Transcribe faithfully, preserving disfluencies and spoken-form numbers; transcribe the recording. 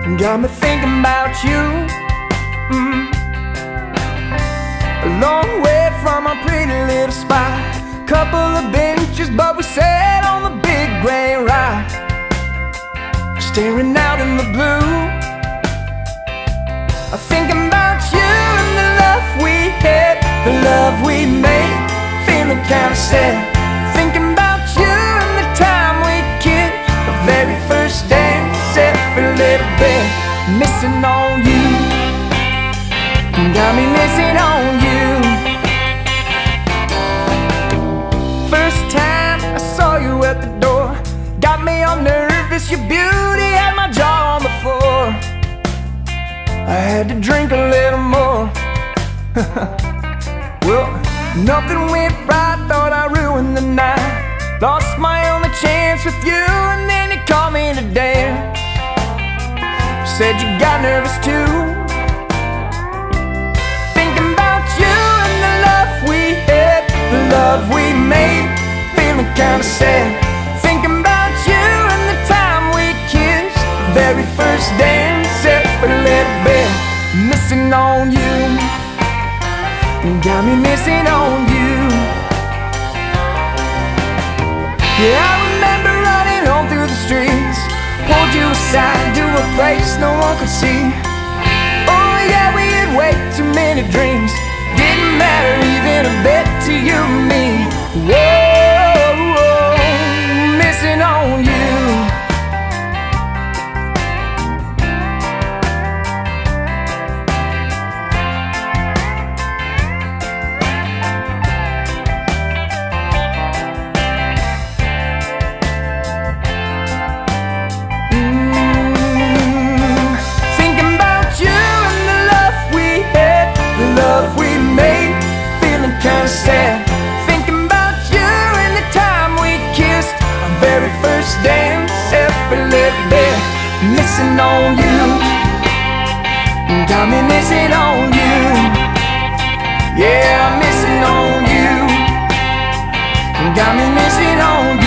got me thinking about you. mm. A long way from our pretty little spot, couple of benches, but we sat on the big gray rock, staring out in the blue. I'm thinking about you and the love we had, the love we made, feeling kinda sad. Thinking about you and the time we kissed, the very first dance, every little bit missing on you. Got me missing on you. First time I saw you at the door, got me all nervous, your beauty had my jaw on the floor. I had to drink a little more. Well, nothing went right, thought I ruined the night. Lost my only chance with you, and then you called me to dance. Said you got nervous too. Thinking about you and the love we had, the love we made, feeling kinda sad. Thinking about you and the time we kissed, the very first dance, every little bit missing on you. Got me missing on you. Yeah, I remember running home through the streets, pulled you aside to a place no one could see. Oh yeah, we had way too many dreams, didn't matter even a bit to you and me. Whoa, whoa, missing on you. Kinda sad, thinking about you and the time we kissed, our very first dance, every little bit missing on you. Got me missing on you. Yeah, I'm missing on you. Got me missing on you.